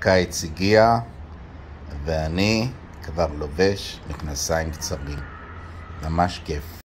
הקיץ הגיע ואני כבר לובש מכנסיים קצרים. ממש כיף.